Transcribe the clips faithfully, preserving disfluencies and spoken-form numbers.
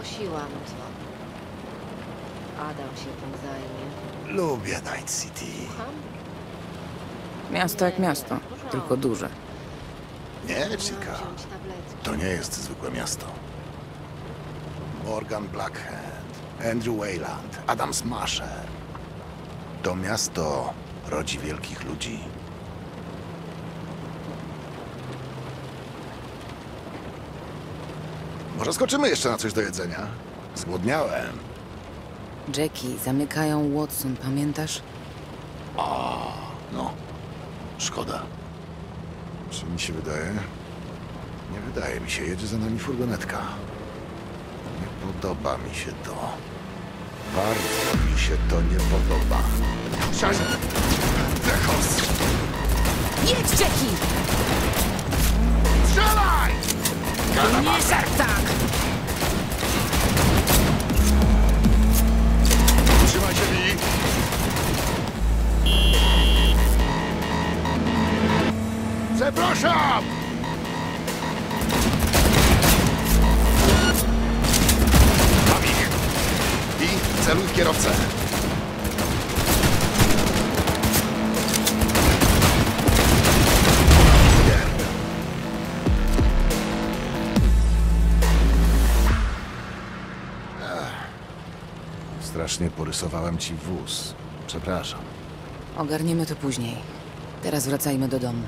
Zgłosiłam to. Adam się tym zajmie. Lubię Night City. Słucham? Miasto jak miasto, tylko duże. Nie, Miałam Chica. wziąć tabletki. To nie jest zwykłe miasto. Morgan Blackhand, Andrew Wayland, Adam Smasher. To miasto rodzi wielkich ludzi. Może skoczymy jeszcze na coś do jedzenia? Zgłodniałem. Jackie, zamykają Watson, pamiętasz? No, szkoda. Czy mi się wydaje? Nie wydaje mi się. Jedzie za nami furgonetka. Nie podoba mi się to. Bardzo mi się to nie podoba. Siadź! Dechos! Jedź, Jackie! Strzelaj! Nie szarp tak! Trzymaj się, Lee! Przepraszam! Mam ich! I celuj w kierowcę. Strasznie porysowałem ci wóz. Przepraszam. Ogarniemy to później. Teraz wracajmy do domu.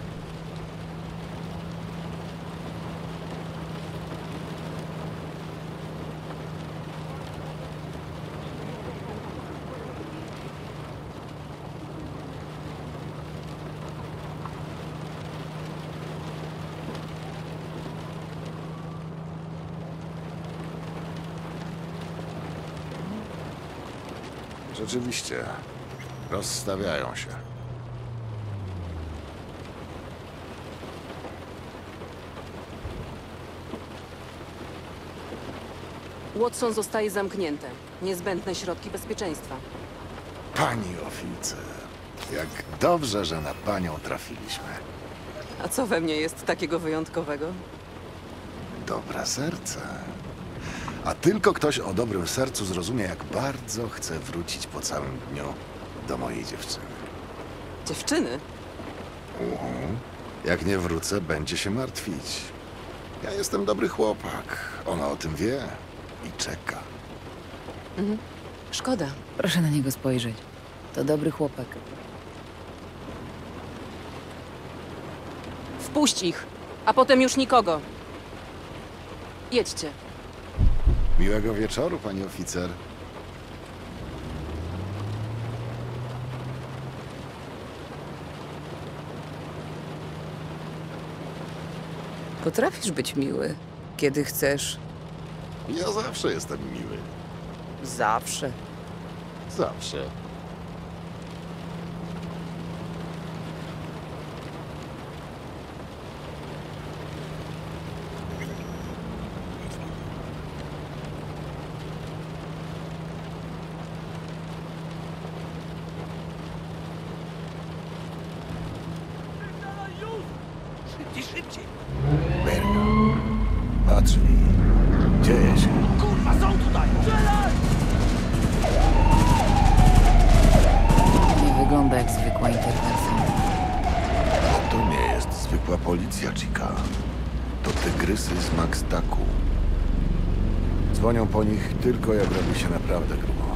Rzeczywiście. Rozstawiają się. Watson zostaje zamknięte. Niezbędne środki bezpieczeństwa. Pani oficer. Jak dobrze, że na panią trafiliśmy. A co we mnie jest takiego wyjątkowego? Dobre serce. A tylko ktoś o dobrym sercu zrozumie, jak bardzo chcę wrócić po całym dniu do mojej dziewczyny. Dziewczyny? Uhu. Jak nie wrócę, będzie się martwić. Ja jestem dobry chłopak. Ona o tym wie i czeka. Mhm. Szkoda. Proszę na niego spojrzeć. To dobry chłopak. Wpuść ich, a potem już nikogo. Jedźcie. Miłego wieczoru, pani oficer. Potrafisz być miły, kiedy chcesz. Ja zawsze jestem miły. Zawsze. Zawsze. Szybciej, szybciej! Berga. Patrz mi. Dzieje się. Kurwa, są tutaj! Strzelaj! Nie wygląda jak zwykła interwencja. To nie jest zwykła policja, Chica. To tygrysy z Maxtaku. Dzwonią po nich tylko jak robi się naprawdę grubo.